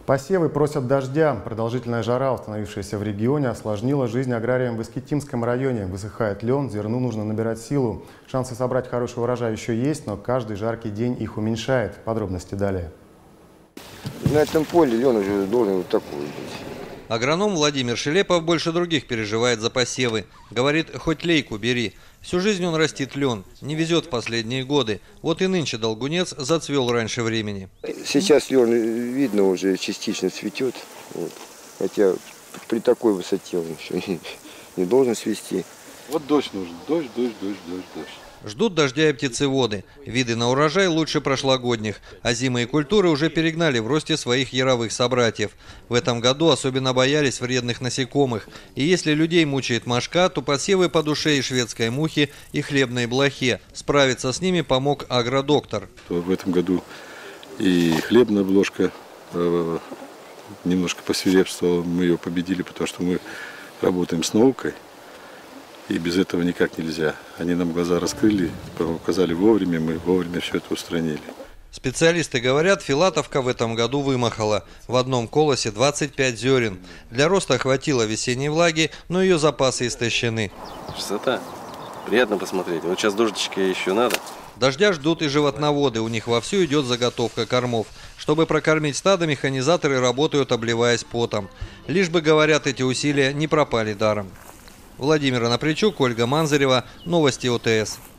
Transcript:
Посевы просят дождя. Продолжительная жара, установившаяся в регионе, осложнила жизнь аграриям в Искитимском районе. Высыхает лен, зерну нужно набирать силу. Шансы собрать хороший урожай еще есть, но каждый жаркий день их уменьшает. Подробности далее. На этом поле лен уже должен вот такой быть. Агроном Владимир Шелепов больше других переживает за посевы. Говорит, хоть лейку бери. Всю жизнь он растит лен. Не везет в последние годы. Вот и нынче долгунец зацвел раньше времени. Сейчас лен, видно, уже частично цветет. Вот. Хотя при такой высоте он еще не должен свести. Вот дождь нужен. Дождь. Ждут дождя и птицеводы. Виды на урожай лучше прошлогодних, а зимые культуры уже перегнали в росте своих яровых собратьев. В этом году особенно боялись вредных насекомых. И если людей мучает мошка, то посевы по душе и шведской мухи, и хлебной блохе. Справиться с ними помог агродоктор. В этом году и хлебная блошка немножко посвирепствовала. Мы ее победили, потому что мы работаем с наукой. И без этого никак нельзя. Они нам глаза раскрыли, указали вовремя, мы вовремя все это устранили. Специалисты говорят, филатовка в этом году вымахала. В одном колосе 25 зерен. Для роста хватило весенней влаги, но ее запасы истощены. Красота. Приятно посмотреть. Вот сейчас дождичка еще надо. Дождя ждут и животноводы. У них вовсю идет заготовка кормов. Чтобы прокормить стадо, механизаторы работают, обливаясь потом. Лишь бы, говорят, эти усилия не пропали даром. Владимир Анапричук, Ольга Манзарева. Новости ОТС.